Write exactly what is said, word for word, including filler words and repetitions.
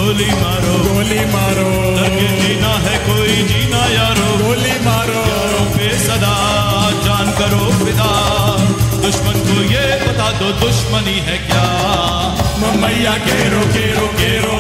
गोली मारो गोली मारो, करके जीना है कोई जीना यारो, गोली मारो यारों पे सदा जान करो फिदा, दुश्मन को ये बता दो दुश्मनी है क्या। मैया घेरो घेरो घेरो